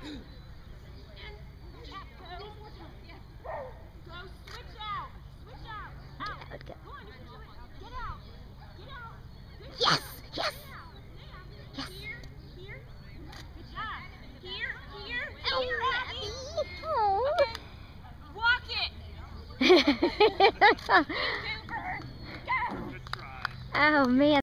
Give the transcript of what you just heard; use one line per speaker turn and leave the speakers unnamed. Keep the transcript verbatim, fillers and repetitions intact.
Yes, yes. Yes. Oh, Abby. Oh.
Walk it.
Oh man.